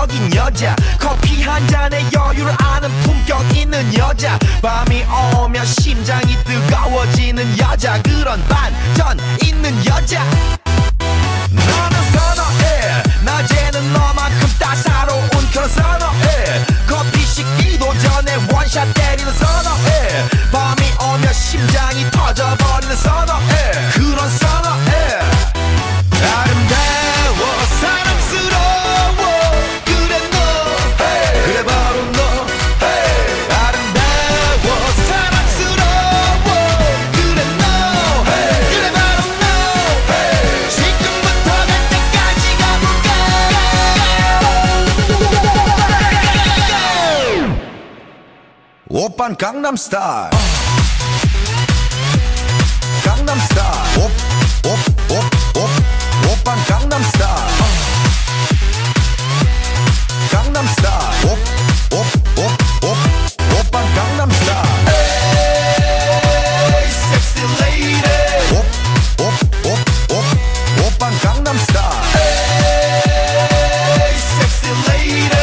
격적인 여자, 커피 한 잔에 여유를 아는 품격 있는 여자, 밤이 오면 심장이 뜨거워지는 여자, 그런 반전 있는 여자. 너는 선어해, 낮에는 너만큼 따사로운 그런 선어해, 커피 식기도 전에 원샷 때리는 선어해, 밤이 오면 심장이 터져버리는 선어해, 그런 선어해. 아름다워 사랑스러워 그래 너, hey. 그래 바로 너, hey. 아름다워 사랑스러워 그래 너, hey. 그래 바로 너, hey. 지금부터 갈 때까지 가볼까. 오빤 강남스타일, 강남스타일, 오빤 강남스타일, 강남스타일, 오빤 강남스타일. Hey, sexy lady. 오빤 강남스타일. Hey, sexy lady.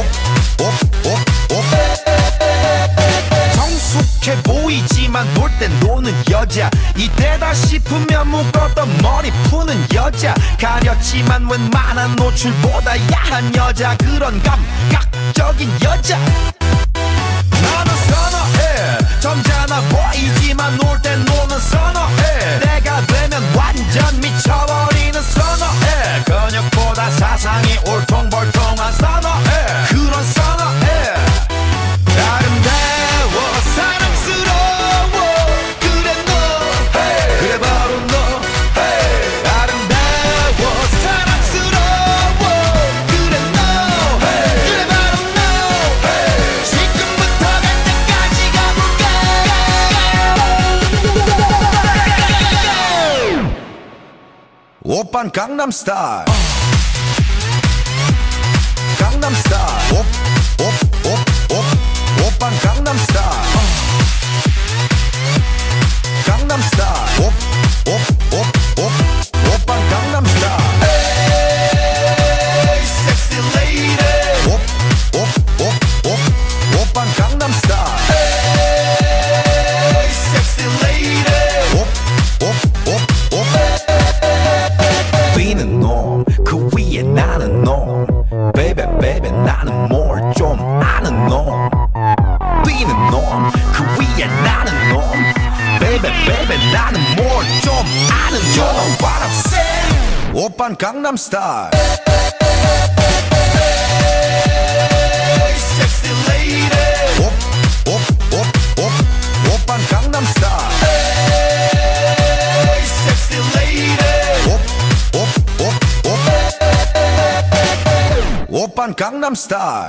성숙해 보이지만 놀 땐 노는 여자, 이때다 싶으면 묶었던 머리 푸는 여자, 가렸지만 웬만한 노출보다 야한 여자, 그런 감각적인 여자. 나는 선어해, 점잖아 보이지만 놀 땐 노는 선어해, 내가 되면 완전 미쳐버리는 선어해, 근육보다 사상이 울퉁불퉁한 선어해, 그런 선어해. 아름다워 사랑스러워 그래 너, hey. 그래 바로 너, hey. 아름다워 사랑스러워 그래 너, hey. 그래 바로 너, hey. 지금부터 갈 때까지 가볼까. 오빤 강남스타일, 강남스타일, 오빤 강남스타일, 강남스타일, 오빤 강남스타일. Hey, sexy lady. 오빤 강남스타일. Hey, sexy lady. B는 놈, 그 위에 나는 놈, baby baby 나는 뭘 좀 아는 놈. B는 놈, 그 위에 나는 놈, baby baby 나는 뭘 좀 아는 놈. You know what I'm saying? 오빤 강남스타일. Hey, sexy lady. 오빤 강남스타일. Hey, sexy lady. 오빤 강남스타일.